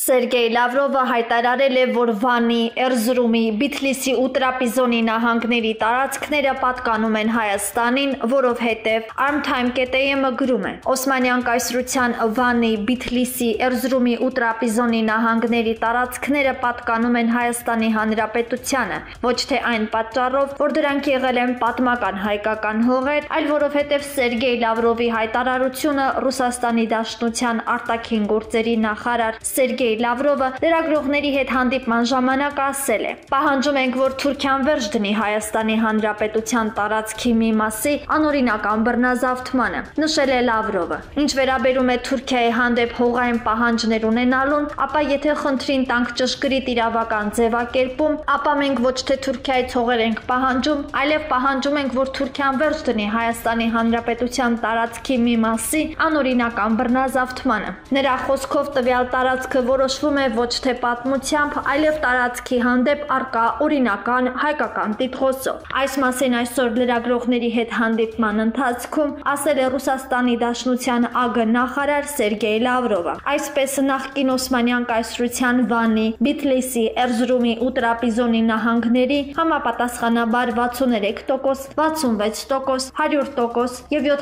Սերգեյ Լավրովը հայտարարել է, որ Վանի, Էրզրումի, Բիթլիսի ու Տրապիզոնի նահանգների տարածքները պատկանում են Հայաստանին, որովհետև Armtime.am-ը գրում է. Օսմանյան կայսրության Վանի, Բիթլիսի, Էրզրումի ու Տրապիզոնի նահանգների տարածքները պատկանում են Հայաստանի Հանրապետությանը, ոչ թե այն պատճառով, որ դրանք եղել են պատմական հայկական հողեր, այլ որովհետև Սերգեյ Լավրովի հայտարարությունը Ռուսաստանի Դաշնության արտաքին գործերի նախարար Սերգեյ Լավրովը լրագրողների հետ հանդիպման ժամանակ ասել է. «Պահանջում ենք, որ Թուրքիան վերջ դնի Հայաստանի Հանրապետության տարածքի մի մասի անօրինական բռնազավթմանը», նշել է Լավրովը։ Ինչ վերաբերում է Թուրքիայի հանդեպ հողային պահանջներ ունենալուն, ապա եթե խնդրին տանք ճշգրիտ իրավական ձևակերպում, ապա մենք ոչ թե Թուրքիայից հողեր ենք պահանջում, այլև պահանջում ենք, որ Թուրքիան վերջ դնի Հայաստանի Հանրապետության տարածքի մի մասի անօրինական բռնազավթմանը։ Նրա խոսքով տվյալ տարածքը որոշվում է ոչ թե պատմությամբ, այլև տարածքի հանդեպ առկա օրինական հայկական տիտղոսով։ Այս մասին այսօր լրագրողների հետ հանդիպման ընթացքում ասել է Ռուսաստանի Դաշնության ԱԳ նախարար Սերգեյ Լավրովը։ Այսպես նախկին Օսմանյան կայսրության Վանի, Բիթլիսի, Էրզրումի ու Տրապիզոնի նահանգների համապատասխանաբար 63%, 66%, 100% եւ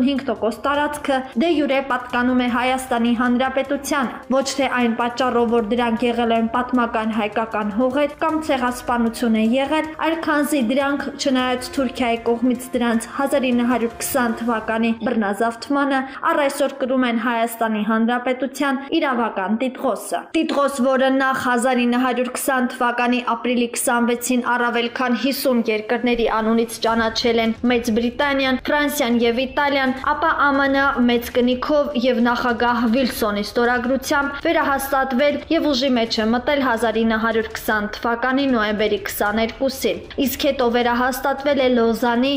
75% տարածքը դե յուրե պատկանում է Հայաստանի Հանրապետությանը, ոչ թե այն պատճառով, որ դրանք եղել են պատմական հայկական հողեր կամ ցեղասպանություն է եղել, այլ քանզի դրանք, չնայած Թուրքիայի կողմից դրանց 1920 թվականի բռնազավթմանը, առ այսօր կրում են Հայաստանի Հանրապետության իրավական տիտղոսը։ Տիտղոս, որը նախ 1920 թվականի ապրիլի 26-ին առավել քան 50 երկրների անունից ճանաչել են Մեծ Բրիտանիան, Ֆրանսիան եւ Իտալիան, ապա ԱՄՆ մեծ կնիքով եւ նախագահ Վիլսոնի ստորագրությամբ վերահաստատվել եւ ուժի մեջ է մտել 1920 թվականի նոյեմբերի 22-ին, իսկ հետո վերահաստատվել է Լոզանի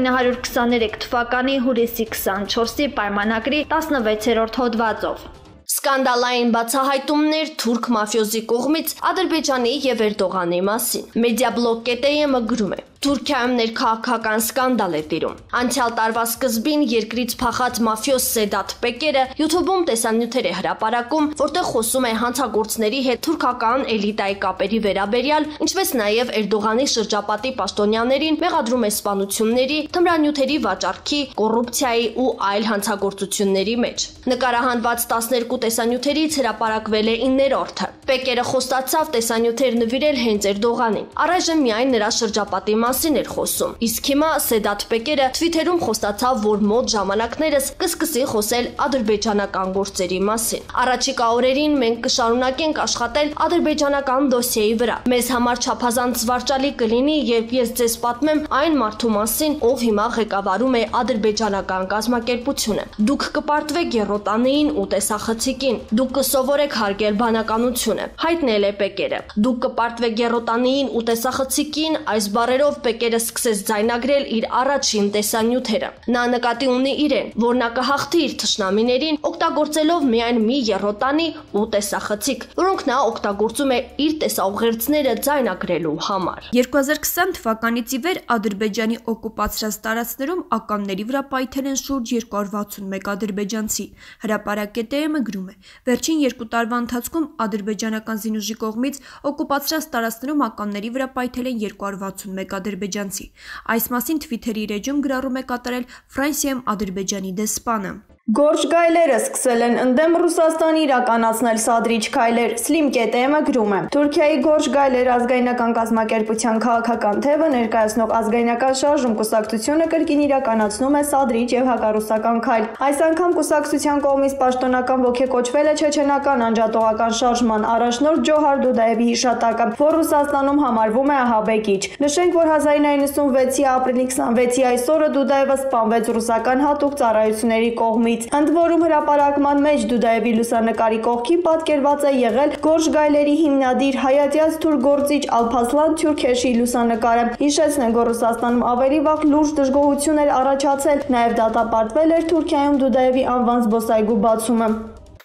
1923 թվականի հուլիսի 24-ի պայմանագրի 16-րդ հոդվածով։ Սկանդալային բացահայտումներ թուրք մաֆիոզի կողմից Ադրբեջանի եւ Էրդողանի մասին։ Mediablog.am-ը գրում է. Թուրքիայում ներքաղաքական սկանդալ է տիրում։ Անցյալ տարվա սկզբին երկրից փախած մաֆիոզ Սեդաթ Պեկերը YouTube-ում տեսանյութեր է հրապարակում, որտեղ խոսում է հանցագործների հետ թուրքական էլիտայի կապերի վերաբերյալ, ինչպես նաև Էրդողանի շրջապատի պաշտոնյաներին մեղադրում է սպանությունների, թմրանյութերի վաճառքի, կոռուպցիայի ու այլ հանցագործությունների մեջ։ Նկարահանված 12 տեսանյութերից հրապարակվել է 9-րդը։ Պեկերը խոստացավ տեսանյութեր նվիրել հենց Էրդողանին։ Առայժմ միայն նրա շրջապատի մասին էր խոսում, իսկ հիմա Սեդաթ Պեկերը Twitter-ում խոստացավ, որ մոտ ժամանակներս կսկսի խոսել ադրբեջանական գործերի մասին։ Առաջիկա օրերին մենք կշարունակենք աշխատել ադրբեջանական դոսիեի վրա։ Մեզ համար չափազանց զվարճալի կլինի, երբ ես ձեզ պատմեմ այն մարդու մասին, ով հիմա ղեկավարում է ադրբեջանական կազմակերպությունը։ Դուք կպարտվեք Եռոտանիին ու տեսախցիկին։ Դուք կսովորեք հարգել բանականությունը, հայտնել է Պեկերը։ Դուք կպարտվեք Եռոտանիին ու տեսախցիկին, այս բառերով Պեկերը սկսեց ձայնագրել իր առաջին տեսանյութերը։ Նա նկատի ունի իրեն, որ նա կհաղթի իր թշնամիներին, օգտագործելով միայն մի եռոտանի ու տեսախցիկ, որոնք նա օգտագործում է իր տեսաուղերձները ձայնագրելու համար։ 2020 թվականից ի վեր Ադրբեջանի օկուպացրած տարածքներում ականների վրա պայթել են շուրջ 261 ադրբեջանցի։ Հրապարակ.am-ը գրում է. Վերջին 2 տարվա ընթացքում ադրբեջանական զինուժի կողմից օկուպացրած տարածքներում ականների վրա պայթել են 261 ադրբեջանցի։ Այս մասին Twitter-ի իր էջում գրառում է կատարել Ֆրանսիայում Ադրբեջանի դեսպանը։ Գորշ գայլերը սկսել են ընդդեմ Ռուսաստանի իրականացնել սադրիչ քայլեր։ Slim.am-ը գրում է. Թուրքիայի Գորշ գայլեր ազգայնական կազմակերպության քաղաքական թևը ներկայացնող ազգայնական շարժում կուսակցությունը կրկին իրականացնում է սադրիչ եւ հակառուսական քայլ։ Այս անգամ կուսակցության կողմից պաշտոնական ոգեկոչվել է չեչենական անջատողական շարժման առաջնորդ Ջոհար Դուդաևի հիշատակը, որ Ռուսաստանում համարվում է ահաբեկիչ։ Նշենք, որ 1996-ի ապրիլի 26-ի այսօրը Դուդաևը սպանվեց ռուսական հատուկ ծառայությունների կողմից։ Ընդ որում հրապարակման մեջ Դուդաևի լուսանկարի կողքին պատկերված է եղել Գորշ գայլերի հիմնադիր հայատյաց թուրք գործիչ Ալփասլան Թյուրքեշի լուսանկարը։ Հիշեցնենք, որ Ռուսաստանում ավելի վաղ լուրջ դժգոհություն էր առաջացել, նաև դատապարտվել էր Թուրքիայում Դուդաևի անվան զբոսայգու բացումը։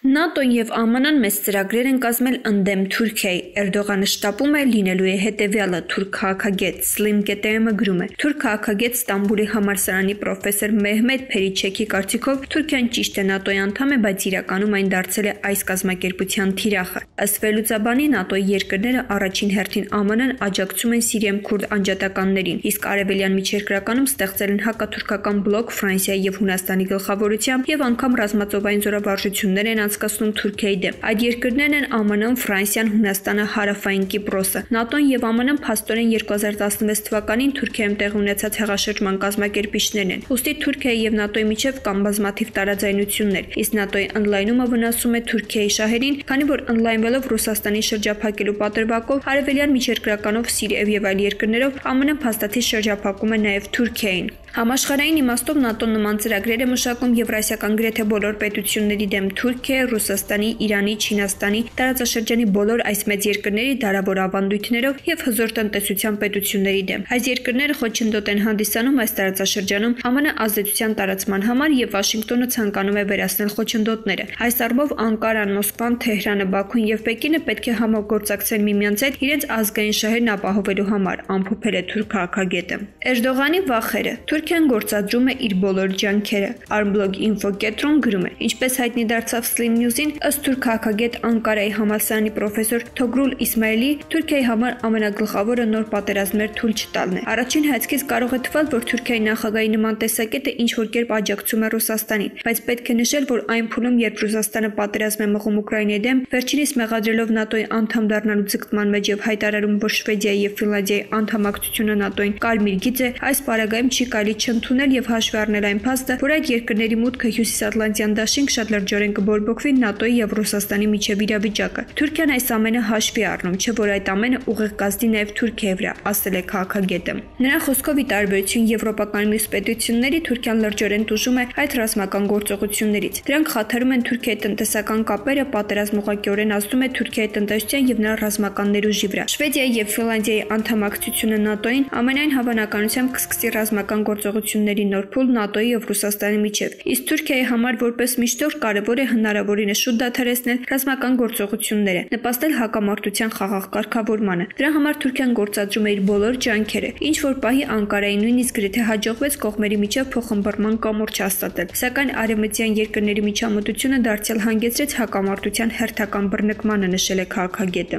ՆԱՏՕ-ն եւ ԱՄՆ-ն մեծ ծրագրեր են կազմել ընդդեմ Թուրքիայի։ Էրդողանը շտապում է լինելու է հետեւյալը, թուրք քաղաքագետ Սլիմ Կետեյեմը գրում է։ Թուրք քաղաքագետ Ստամբուլի համալսարանի պրոֆեսոր Մեհմեդ Փերիչեքի կարծիքով Թուրքիան ճիշտ է ՆԱՏՕ-ի անդամ է, բայց իրականում այն դարձել է այս կազմակերպության թիրախը։ Ըստ վերլուծաբանի ՆԱՏՕ-ի երկրները առաջին հերթին ԱՄՆ-ն աջակցում են Սիրիայում քուրդ անջատականներին, իսկ արևելյան միջերկրականում ստեղծել են հակաթուրքական բլոկ Ֆրանսիայի եւ Հունաստանի գլխավորությամբ եւ անգամ ռազմածովային զորավարժություններ են անցկացնում Թուրքիայի դեմ։ Այդ երկրներն են ԱՄՆ-ն, Ֆրանսիան, Հունաստանը, Հարավային Կիպրոսը։ ՆԱՏՕ-ն եւ ԱՄՆ-ն փաստորեն 2016 թվականին Թուրքիայում տեղի ունեցած հեղաշրջման կազմակերպիչներն են։ Ուստի Թուրքիայի եւ ՆԱՏՕ-ի միջև կան բազմաթիվ տարաձայնություններ, իսկ ՆԱՏՕ-ի ընդլայնումը վնասում է Թուրքիայի շահերին, քանի որ ընդլայնվելով Ռուսաստանի շրջափակելու պատրվակով արևելյան միջերկրականով Սիրիայով եւ այլ երկրներով ԱՄՆ-ն փաստաթի շրջափակում է նաեւ Թուրքիային։ Համաշխարհային իմաստով ՆԱՏՕ-ն նման ծրագրեր է մշակում եվրասիական գրեթե բոլոր պետությունների դեմ Թուրքիայի, Ռուսաստանի, Իրանի, Չինաստանի, տարածաշրջանի բոլոր այս մեծ երկրների դարավոր ավանդույթներով եւ հզոր տնտեսության պետությունների դեմ։ Այս երկրները խոչընդոտ են հանդիսանում այս տարածաշրջանում ԱՄՆ ազդեցության տարածման համար եւ Վաշինգտոնը ցանկանում է վերացնել խոչընդոտները։ Այս առումով Անկարան, Մոսկվան, Թեհրանը, Բաքուն եւ Պեկինը պետք է համագործակցեն միմյանց հետ իրենց ազգային շահերն ապահովելու համար, ամփոփել է թուրք քաղաքագետը։ Էրդողանի վախերը Թուրքիան գործադրում է իր բոլոր ջանքերը։ Armblog Info կետրոն գրում է. Ինչպես հայտնի դարձավ Slim News-ին, ըստ թուրք քաղաքագետ Անկարայի համալսարանի պրոֆեսոր Թոգրուլ Իսմայելի, Թուրքիայի համար ամենագլխավորը նոր պատերազմներ թույլ չտալն է։ Առաջին հայացքից կարող է թվալ, որ Թուրքիայի նախագահի նման տեսակետը ինչ որ կերպ աջակցում է Ռուսաստանին, բայց պետք է նշել, որ այն փուլում, երբ Ռուսաստանը պատերազմ է մղում Ուկրաինայի դեմ, վերջինիս մեղադրելով ՆԱՏՕ-ի անդամ դառնալու ձգտման մեջ եւ հայտարարում, որ Շվեդիայի եւ Ֆինլանդիայի անդամակցությունը ՆԱՏՕ-ին կարմիր գիծ է, այս պարագայում չի կարելի չընդունել եւ հաշվի առնել այն փաստը, որ այդ երկրների մուտքը Հյուսիսատլանտյան դաշինք շատ լրջորեն կբորբոքվի ՆԱՏՕ-ի եւ Ռուսաստանի միջև իրավիճակը։ Թուրքիան այս ամենը հաշվի առնում, չէ՞ որ այդ ամենը ուղիղ կազդի նաեւ Թուրքիայի վրա, ասել է քաղաքագետը։ Նրա խոսքով, ի տարբերություն եվրոպական մյուս պետությունների, Թուրքիան լրջորեն տուժում է այդ ռազմական գործողություններից։ Դրանք խաթարում են Թուրքիայի տնտեսական կապերը, պատերազմը ուղղակիորեն ազդում է Թուրքիայի տնտեսության եւ նրա ռազմական ներուժի վրա։ Շվեդիայի եւ Ֆինլանդիայի անդամակցությունը ՆԱՏՕ-ին ամենայն հավանականությամբ կսկսի ռազմական գործողությունների նոր փուլ ՆԱՏՕ-ի եւ Ռուսաստանի միջև։ Իսկ Թուրքիայի համար որպես միջնորդ կարևոր է հնարավորինս շուտ դադարեցնել ռազմական գործողությունները, նպաստել հակամարտության խաղաղ կարգավորմանը։ Դրա համար Թուրքիան գործադրում է իր բոլոր ջանքերը։ Ինչ որ պահի Անկարայի նույնիսկ գրեթե հաջողվեց կողմերի միջև փոխհմբռնման կամուրջ հաստատել, սակայն արևմտյան երկրների միջամտությունը դարձյալ հանգեցրեց հակամարտության հերթական բռնկմանը, նշել է քաղաքագետը։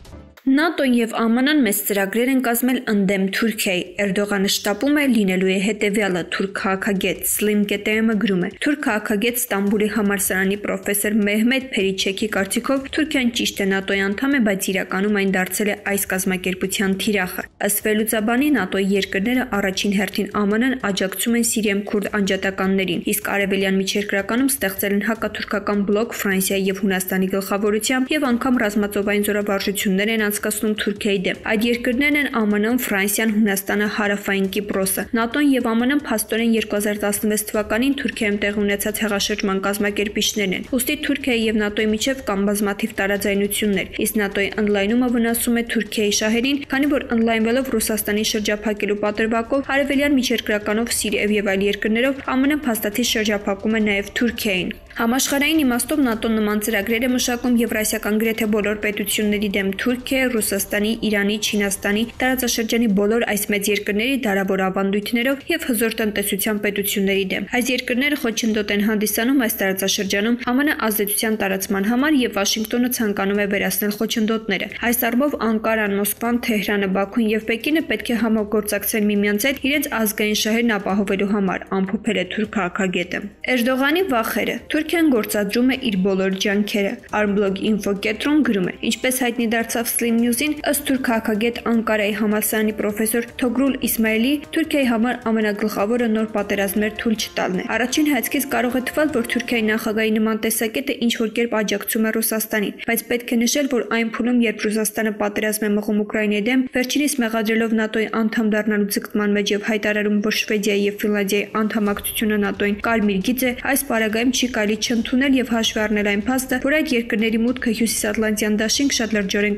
ՆԱՏՕ-ն եւ ԱՄՆ-ն մեծ ծրագրեր են կազմել ընդդեմ Թուրքիայի։ Էրդողանը շտապում է լինելու է հետեւյալը, թուրք քաղաքագետ Սլիմ Կետեյեմը գրում է։ Թուրք քաղաքագետ Ստամբուլի համալսարանի պրոֆեսոր Մեհմեդ Փերիչեքի կարծիքով Թուրքիան ճիշտ է ՆԱՏՕ-ի անդամ է, բայց իրականում այն դարձել է այս կազմակերպության թիրախը։ Ըստ վերլուծաբանի ՆԱՏՕ-ի երկրները առաջին հերթին ԱՄՆ-ն աջակցում են Սիրիայում քուրդ անջատականներին, իսկ արևելյան միջերկրականում ստեղծել են հակաթուրքական բլոկ Ֆրանսիայի եւ Հունաստանի գլխավորությամբ եւ անգամ ռազմածովային զորավարժություններ են անցկացնում Թուրքիայի դեմ։ Այդ երկրներն են ԱՄՆ-ն, Ֆրանսիան, Հունաստանը, Հարավային Կիպրոսը։ ՆԱՏՕ-ն եւ ԱՄՆ-ն փաստորեն 2016 թվականին Թուրքիայում տեղի ունեցած հեղաշրջման կազմակերպիչներն են։ Ուստի Թուրքիայի եւ ՆԱՏՕ-ի միջև կան բազմաթիվ տարաձայնություններ, իսկ ՆԱՏՕ-ի ընդլայնումը վնասում է Թուրքիայի շահերին, քանի որ ընդլայնվելով Ռուսաստանի շրջափակելու պատրվակով արևելյան միջերկրականով Սիրիայով եւ այլ երկրներով ԱՄՆ-ն փաստաթի շրջափակում է նաեւ Թուրքիային։ Համաշխարհային իմաստով ՆԱՏՕ-ն նման ծրագրեր է մշակում եվրասիական գրեթե բոլոր պետությունների դեմ Թուրքիայի, Ռուսաստանի, Իրանի, Չինաստանի, տարածաշրջանի բոլոր այս մեծ երկրների դարավոր ավանդույթներով եւ հզոր տնտեսության պետությունների դեմ։ Այս երկրները խոչընդոտ են հանդիսանում այս տարածաշրջանում ԱՄՆ ազդեցության տարածման համար եւ Վաշինգտոնը ցանկանում է վերացնել խոչընդոտները։ Այս առումով Անկարան, Մոսկվան, Թեհրանը, Բաքուն եւ Պեկինը պետք է համագործակցեն միմյանց հետ իրենց ազգային շահերն ապահովելու համար, ամփոփել է թուրք քաղաքագետը։ Էրդողանի վախերը Թուրքիան գործադրում է իր բոլոր ջանքերը։ Armblog Info կետրոն գրում է. Ինչպես հայտնի դարձավ Slim News-ին, ըստ թուրք քաղաքագետ Անկարայի համալսարանի պրոֆեսոր Թոգրուլ Իսմայելի, Թուրքիայի համար ամենագլխավորը նոր պատերազմներ թույլ չտալն է։ Առաջին հայացքից կարող է թվալ, որ Թուրքիայի նախագահի նման տեսակետը ինչ որ կերպ աջակցում է Ռուսաստանին, բայց պետք է նշել, որ այն փուլում, երբ Ռուսաստանը պատերազմ է մղում Ուկրաինայի դեմ, վերջինիս մեղադրելով ՆԱՏՕ-ի անդամ դառնալու ձգտման մեջ եւ հայտարարում, որ Շվեդիայի եւ Ֆինլանդիայի անդամակցությունը ՆԱՏՕ-ին կարմիր գիծ է, այս պարագայում չի կարելի չընդունել եւ հաշվի առնել այն փաստը, որ այդ երկրների մուտքը Հյուսիսատլանտյան դաշինք շատ լրջորեն կբորբոքվի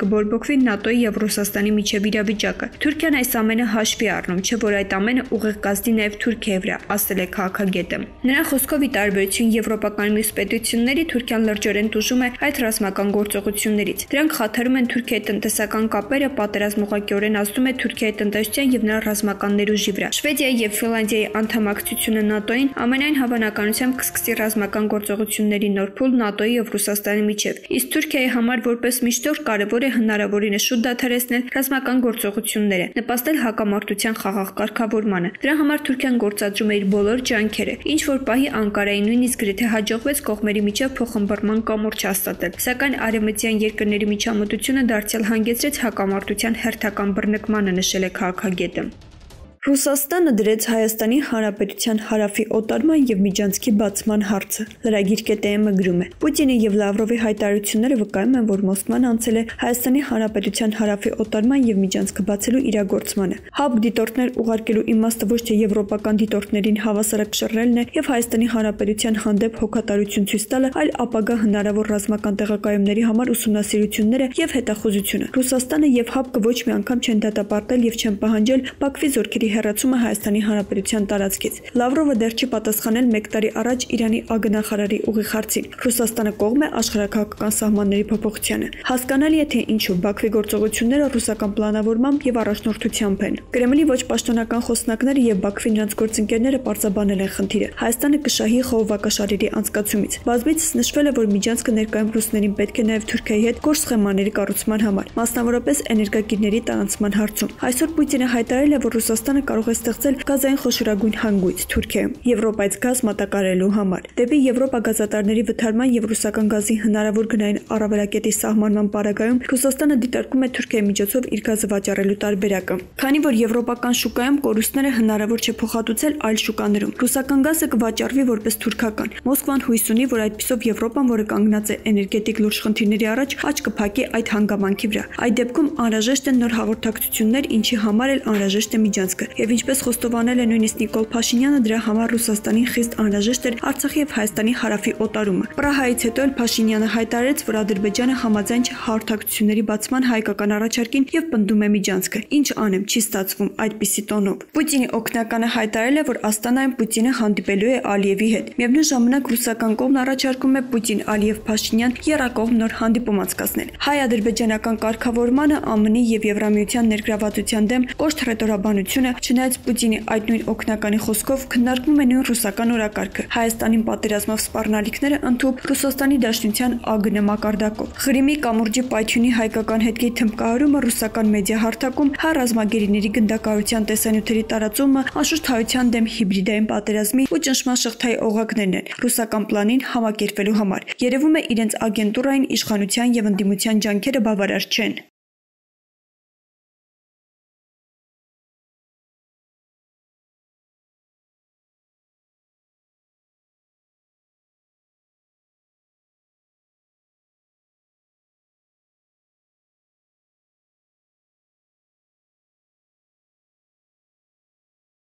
չփոխվի ՆԱՏՕ-ի եւ Ռուսաստանի միջև իրավիճակը։ Թուրքիան այս ամենը հաշվի առնում, չէ՞ որ այդ ամենը ուղիղ կազդի նաեւ Թուրքիայի վրա, ասել է քաղաքագետը։ Նրա խոսքով ի տարբերություն եվրոպական մյուս պետությունների Թուրքիան լրջորեն տուժում է այդ ռազմական գործողություններից։ Դրանք խաթարում են Թուրքիայի տնտեսական կապերը, պատերազմը ուղղակիորեն ազդում է Թուրքիայի տնտեսության եւ նրա ռազմական ներուժի վրա։ Շվեդիայի եւ Ֆինլանդիայի անդամակցությունը ՆԱՏՕ-ին ամենայն հավանականությամբ կսկսի ռազմական գործողությունների նոր փուլ ՆԱՏՕ-ի եւ Ռուսաստանի միջև։ Իսկ Թուրքիայի համար որպես միջնորդ կարևոր է հնարավորինս շուտ դադարեցնել ռազմական գործողությունները, նպաստել հակամարտության խաղաղ կարգավորմանը։ Դրա համար Թուրքիան գործադրում է իր բոլոր ջանքերը, ինչ որ պահի Անկարայի նույնիսկ գրեթե հաջողվեց կողմերի միջև փոխհմբռնման կամուրջ հաստատել, սակայն արևմտյան երկրների միջամտությունը դարձյալ հանգեցրեց հակամարտության հերթական բռնկմանը, նշել է քաղաքագետը։ Ռուսաստանը դրեց Հայաստանի Հանրապետության հարավի օտարման եւ միջանցքի բացման հարցը։ Լրագիր ԿՏՄ գրում է. Պուտինի եւ Լավրովի հայտարարությունները վկայում են, որ Մոսկվան անցել է Հայաստանի Հանրապետության հարավի օտարման եւ միջանցքը բացելու իրագործմանը։ ՀԱԲ դիտորդներ ուղարկելու իմաստը ոչ թե եվրոպական դիտորդներին հավասարակշռելն է եւ Հայաստանի Հանրապետության հանդեպ հոգատարություն ցույց տալը, այլ ապագա հնարավոր ռազմական տեղակայումների համար ուսումնասիրությունները եւ հետախուզությունը։ Ռուսաստանը եւ ՀԱԲ-ը ոչ մի անգամ չեն դատապարտել եւ չեն պահանջել Բաքվի զորքերի հեռացումը Հայաստանի Հանրապետության տարածքից։ Լավրովը դեռ չի պատասխանել 1 տարի առաջ Իրանի ԱԳՆ-նախարարի ուղիղ հարցին։ Ռուսաստանը կողմ է աշխարհաքաղաքական սահմանների փոփոխությանը։ Հասկանալի է, թե ինչու Բաքվի գործողությունները ռուսական պլանավորմամբ եւ առաջնորդությամբ են։ Կրեմլի ոչ պաշտոնական խոսնակները եւ Բաքվի նրանց գործընկերները պարզաբանել են խնդիրը։ Հայաստանը կշահի խողովակաշարերի անցկացումից։ Բազմիցս նշվել է, որ միջանցքը ներկայում ռուսներին պետք է նաեւ Թուրքիայի հետ կորս սխեմաների կառուցման համար, մասնավորապես էներգակիրների տարանցման հարցում։ Այսօր Պուտինը հայտարարել է, որ Ռուսաստանը կարող է ստեղծել գազային խոշորագույն հանգույց Թուրքիայում Եվրոպայից գազ մատակարարելու համար։ Դեպի Եվրոպա գազատարների վթարման եւ ռուսական գազի հնարավոր գնային առավելակետի սահմանման պարագայում Ռուսաստանը դիտարկում է Թուրքիայի միջոցով իր գազը վաճառելու տարբերակը։ Քանի որ եվրոպական շուկայում կորուստները հնարավոր չէ փոխհատուցել այլ շուկաներում, ռուսական գազը կվաճառվի որպես թուրքական։ Մոսկվան հույս ունի, որ այդպիսով Եվրոպան, որը կանգնած է էներգետիկ լուրջ խնդիրների առաջ, աչք կփակի այդ հանգամանքի վրա։ Այդ դեպքում անհրաժեշտ են նոր հաղորդակցություններ, ինչի համար էլ անհրաժեշտ է միջանցքը։ Եվ ինչպես խոստովանել է նույնիսկ Նիկոլ Փաշինյանը, դրա համար Ռուսաստանին խիստ անհրաժեշտ էր Արցախի եւ Հայաստանի հարավի օտարումը։ Պրահայից հետո էլ Փաշինյանը հայտարարեց, որ Ադրբեջանը համաձայն չէ հաղորդակցությունների բացման հայկական առաջարկին եւ պնդում է միջանցքը։ Ինչ անեմ, չի ստացվում այդպիսի տոնով։ Պուտինի օգնականը հայտարարել է, որ Աստանայում Պուտինը հանդիպելու է Ալիևի հետ։ Միևնույն ժամանակ ռուսական կողմն առաջարկում է Պուտին-Ալիև-Փաշինյան եռակողմ նոր հանդիպում անցկացնել։ Հայ-ադրբեջանական կարգավորմանը ԱՄՆ-ի եւ Եվրամիության ներգրավվածության դեմ կոշտ ռետորաբանությունը, չնայած Պուտինի այդ նույն օգնականի խոսքով քննարկվում է նույն ռուսական օրակարգը։ Հայաստանին պատերազմով սպառնալիքները ընդհուպ Ռուսաստանի Դաշնության ԱԳՆ մակարդակով։ Ղրիմի կամուրջի պայթյունի հայկական հետքի թմբկահարումը ռուսական մեդիա հարթակում, հայ ռազմագերիների գնդակահարության տեսանյութերի տարածումը, անշուշտ հայության դեմ հիբրիդային պատերազմի ու ճնշման շղթայի օղակներն են ռուսական պլանին համակերպելու համար։ Երևում է իրենց ագենտուրային իշխանության եւ ընդդիմության ջանքերը բավարար չեն։